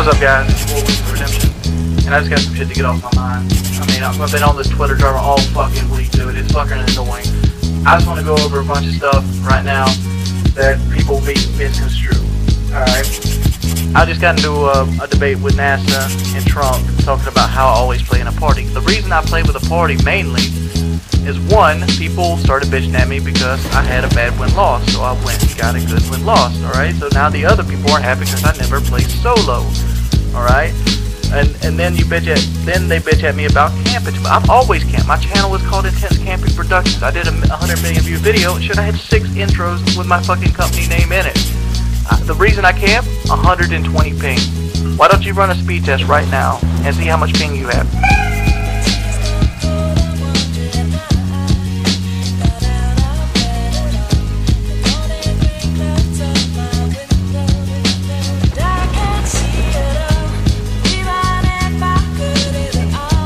What's up, guys? It's 4 Weeks of Redemption, and I just got some shit to get off my mind. I mean, I've been on this Twitter drama all fucking week, dude. It's fucking annoying. I just want to go over a bunch of stuff right now that people misconstrue. Alright? I just got into a debate with NASA and Trump talking about how I always play in a party. The reason I play with a party mainly is, one, people started bitching at me because I had a bad win-loss, so I went and got a good win-loss, alright? So now the other people are happy because I never play solo, alright? And then they bitch at me about camping. But I've always camped. My channel was called Intense Camping Productions. I did a 100 million view video. Should I had 6 intros with my fucking company name in it. The reason I camp, 120 ping. Why don't you run a speed test right now and see how much ping you have?